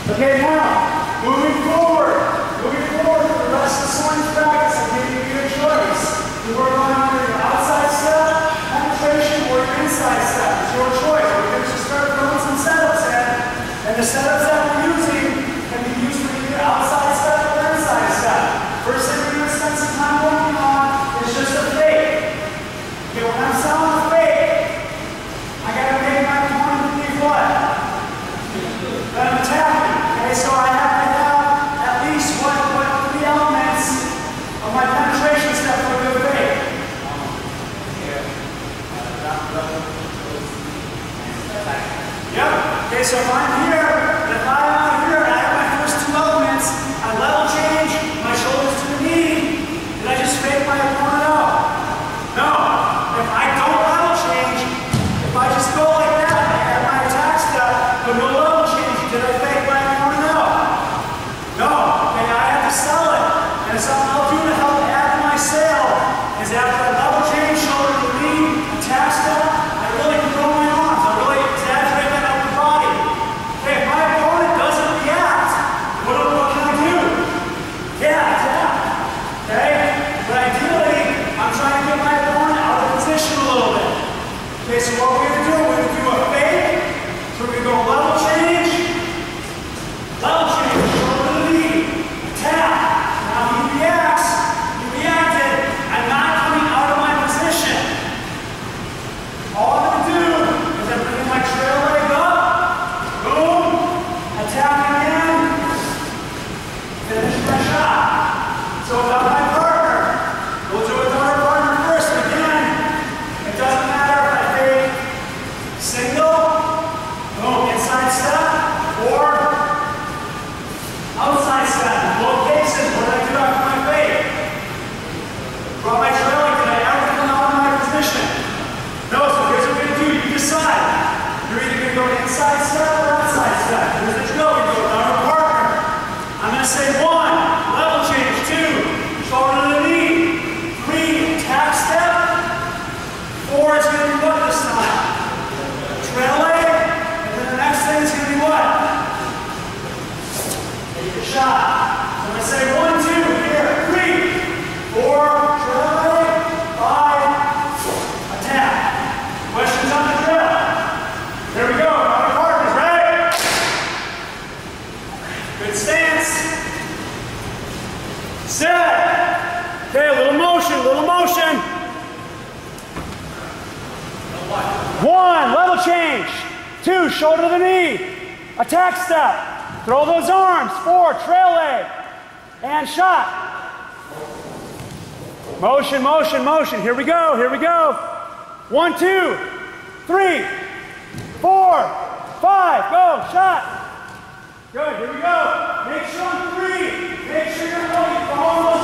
Okay, now, moving forward for the rest of the swing practice, I'm giving you a choice. You work on either your outside step, penetration, or your inside step. It's your choice. We're going to just start throwing some setups in, and the setups that we're using can be used for either outside step or inside step. First thing we're going to spend some time working on is just a fake. Okay, when I'm selling a fake, I got to make my opponent believe what? That I'm attacking. Okay, so I have to have at least three elements of my penetration step for a good fake. Yep. Okay, so if I'm here, if I'm out here, I have my first two elements, I level change, my shoulders to the knee, did I just fake my opponent out? No. If I don't level change, if I just go like that, I have my attack step, but no level change, did I fake my opponent out? No. Okay, I have to sell it. And something I'll do to help add to my sale is after I level change, shoulder to the knee, attack step, I really control my arms. I really exaggerate that upper body. Okay, if my opponent doesn't react, what can I do? Yeah, attack. Okay? But ideally, I'm trying to get my opponent out of position a little bit. Okay, so what we're going to do, we're going to do a fake. So we're going to go level change, shoulder to the knee, attack. Now he reacts, he reacted, I'm not coming out of my position. All I'm going to do is I'm bringing my trail leg up, boom, attack again, finish my shot. So without my partner, we'll do it with our partner first. And again, it doesn't matter if I fake single, boom, inside step, or outside step. In both cases, what did I do after my fake? Brought my trail leg, did I ever come out of my position? No, so here's what we're going to do. You decide. You're either going to go inside step or outside step. Here's the drill. We go with our partner. I'm going to say 1, level change, 2, shoulder to the knee, 3, attack step, 4 is going to be what this time? Trail leg, and then the next thing is going to be what? Take a shot. So I'm going to say 1, 2, here, 3, 4, trail leg, 5, attack. Questions on the drill? Here we go. Our partners, ready? Good stance. Set. Okay, a little motion, little motion. 1, level change. 2, shoulder to the knee. Attack step. Throw those arms. 4, trail leg. And shot. Motion, motion, motion. Here we go, here we go. 1, 2, 3, 4, 5. Go, shot. Good, here we go. Make sure on 3. Make sure you're going.